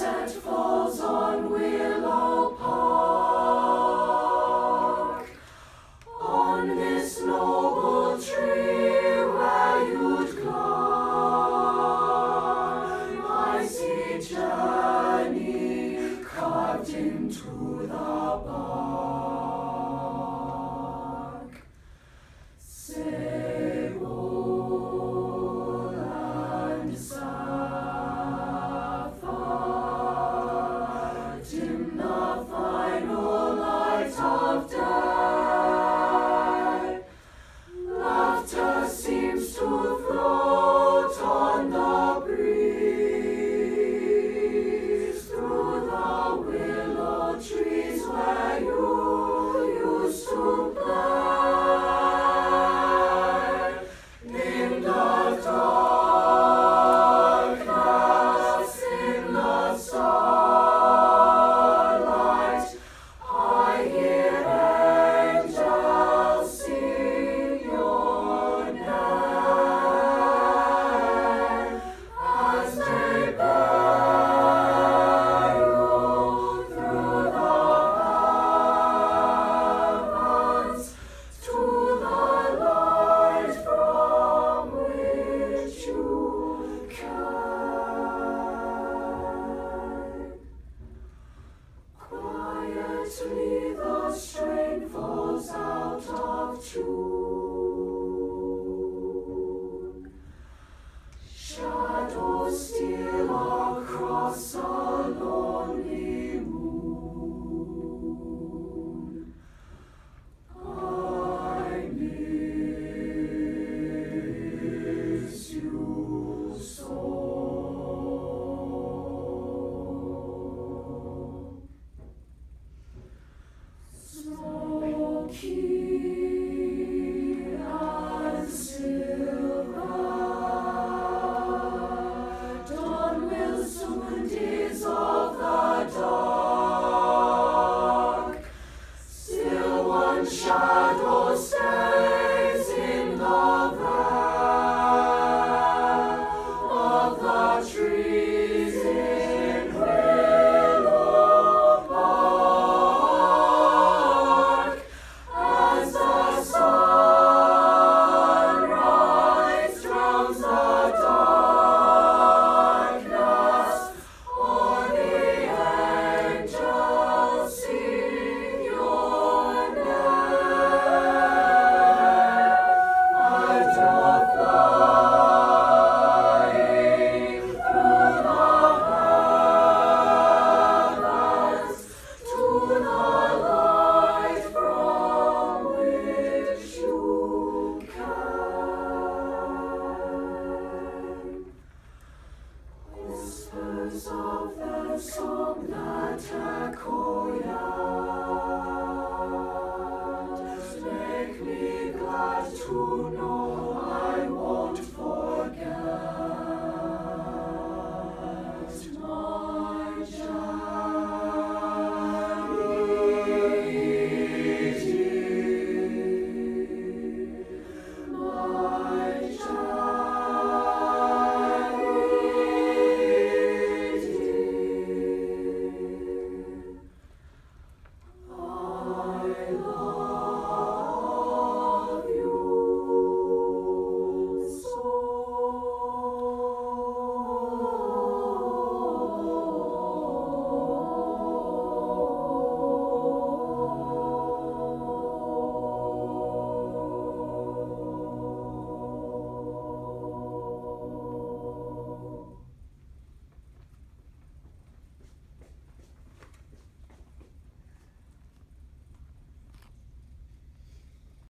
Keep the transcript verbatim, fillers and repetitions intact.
sunset falls on Willow Park, on this noble tree where you'd climb, I see Jenny carved into the bark. Sable and sapphire dim the final light of day. Laughter seems to float on the breeze through the willow trees where you used to play. In the darkness, in the starlight, I hear angels sing your name as they bear you through the heavens to the light from which you came. Quietly the strain falls out of tune. Shadows steal across a lonely moon. I miss you so. Smoky and silver, dawn will soon dissolve the dark. Still one shadow stays in the vale of the trees in Willow Park. As the sunrise drowns the darkness, all the angels sing your name. As you're flying through the heavens to the light from which you came. Whispers of their song